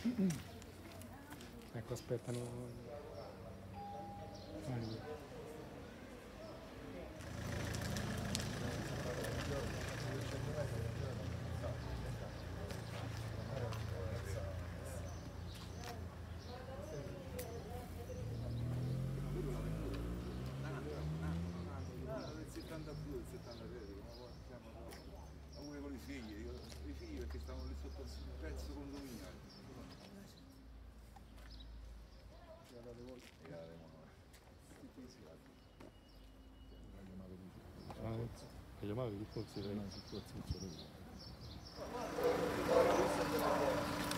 Ecco, aspettano. Del 72, del 73, ma pure con i figli, perché stavano lì sotto il pezzo condominiale. Che chiamare di forse una situazione